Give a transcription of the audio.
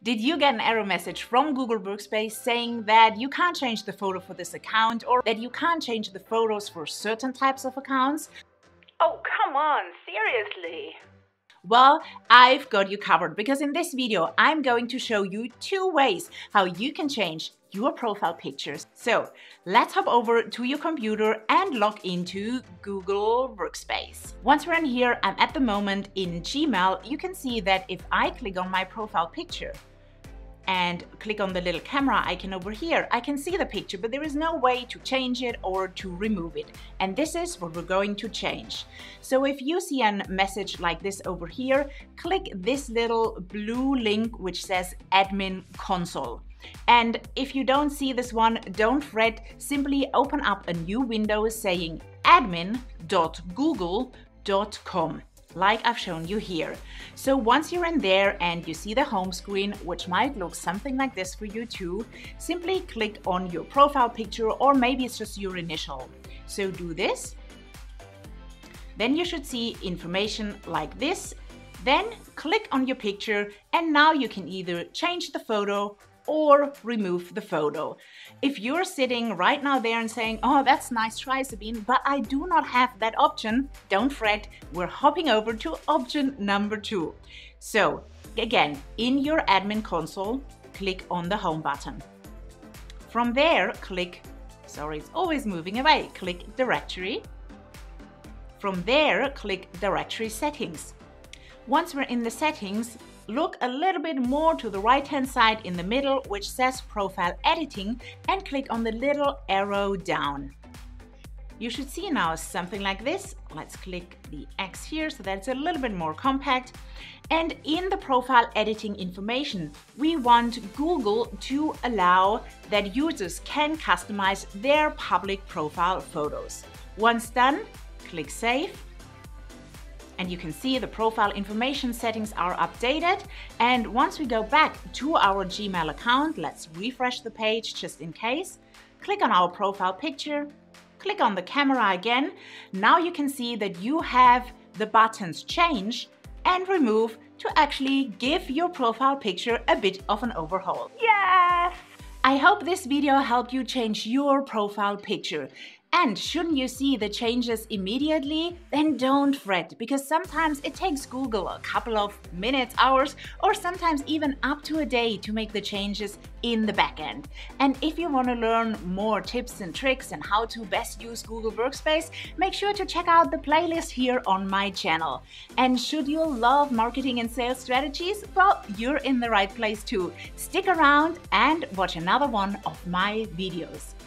Did you get an error message from Google Workspace saying that you can't change the photo for this account or that you can't change the photos for certain types of accounts? Oh, come on, seriously? Well, I've got you covered because in this video, I'm going to show you 2 ways how you can change your profile pictures. So let's hop over to your computer and log into Google Workspace. Once we're in here, I'm at the moment in Gmail. You can see that if I click on my profile picture and click on the little camera icon over here, I can see the picture, but there is no way to change it or to remove it. And this is what we're going to change. So if you see a message like this over here, click this little blue link which says Admin Console. And if you don't see this one, don't fret, simply open up a new window saying admin.google.com. like I've shown you here. So once you're in there and you see the home screen, which might look something like this for you too, simply click on your profile picture, or maybe it's just your initial. So do this. Then you should see information like this. Then click on your picture and now you can either change the photo or remove the photo. If you're sitting right now there and saying, oh, that's nice try, Sabine, but I do not have that option, don't fret, we're hopping over to option number 2. So again, in your admin console, click on the home button. From there, click, sorry, it's always moving away, click directory. From there, click directory settings. Once we're in the settings, look a little bit more to the right-hand side in the middle, which says Profile Editing, and click on the little arrow down. You should see now something like this. Let's click the X here so that it's a little bit more compact. And in the Profile Editing information, we want Google to allow that users can customize their public profile photos. Once done, click Save. And you can see the profile information settings are updated. And once we go back to our Gmail account, let's refresh the page just in case. Click on our profile picture, click on the camera again. Now you can see that you have the buttons change and remove to actually give your profile picture a bit of an overhaul. Yes! I hope this video helped you change your profile picture. And shouldn't you see the changes immediately? Then don't fret, because sometimes it takes Google a couple of minutes, hours, or sometimes even up to a day to make the changes in the backend. And if you want to learn more tips and tricks and how to best use Google Workspace, make sure to check out the playlist here on my channel. And should you love marketing and sales strategies? Well, you're in the right place too. Stick around and watch another one of my videos.